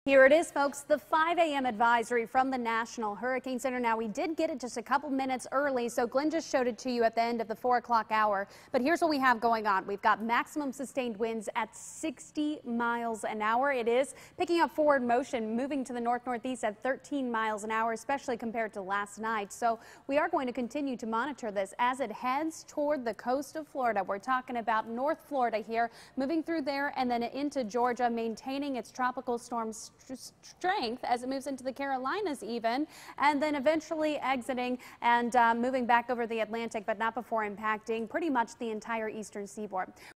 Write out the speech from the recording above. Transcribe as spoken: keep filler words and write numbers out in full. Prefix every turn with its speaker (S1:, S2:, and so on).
S1: Here it is, folks, the five A M advisory from the National Hurricane Center. Now, we did get it just a couple minutes early, so Glenn just showed it to you at the end of the four o'clock hour. But here's what we have going on. We've got maximum sustained winds at sixty miles an hour. It is picking up forward motion, moving to the north-northeast at thirteen miles an hour, especially compared to last night. So we are going to continue to monitor this as it heads toward the coast of Florida. We're talking about North Florida here, moving through there and then into Georgia, maintaining its tropical storm strength as it moves into the Carolinas even, and then eventually exiting and uh, moving back over the Atlantic, but not before impacting pretty much the entire eastern seaboard.